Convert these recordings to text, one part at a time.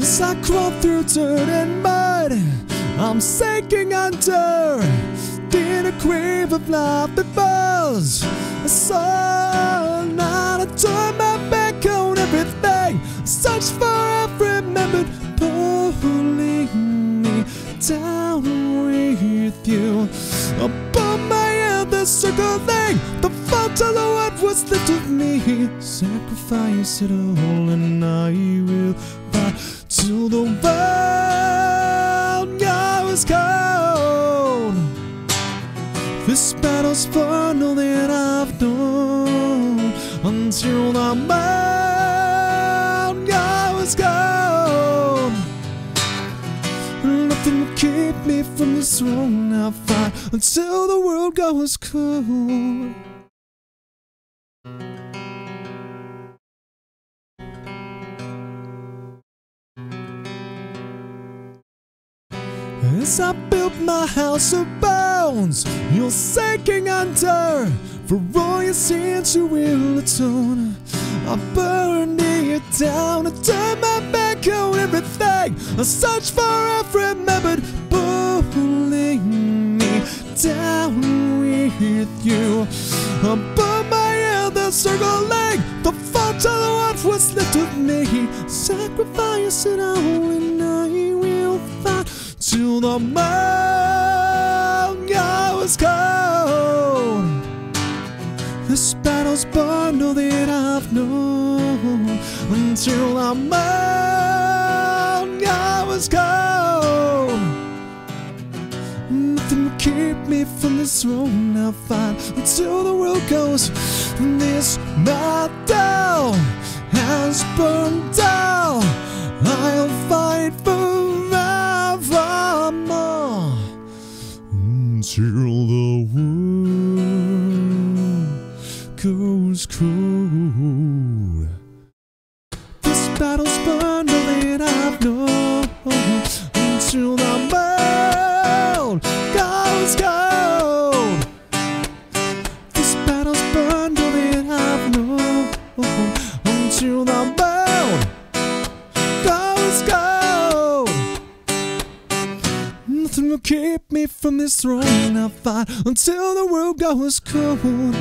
As I crawl through dirt and mud, I'm sinking under in a grave of life that falls. I saw not I turn my back on everything. I search for every remembered pulling me down with you. Above my head, the circling, the fault of what was left of me. Sacrifice it all, and I will fight till the world goes cold. This battle's fun, all that I've known, until the world goes cold. Nothing will keep me from this throne. I'll fight until the world goes cold. As I built my house of bones, you're sinking under. For all your sins you will atone. I burned it down, I turned my back on everything. I searched for every remembered pulling me down with you. Above my head, the circling, the fault of what was left of me. Sacrifice it all, and I will fight till the world goes cold. This battle's bundle that I've known, until the world goes cold. Nothing will keep me from this throne. I'll fight until the world goes. This battle has burned down. I'll fight forevermore until the world goes cold. This battle's bundle that I've known, until the world goes cold. This battle's bundle that I've known, until the world goes cold. Nothing will keep me from this throne. I'll fight until the world goes cold.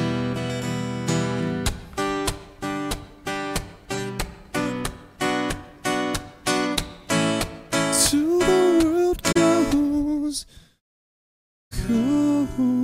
Till the world goes cold.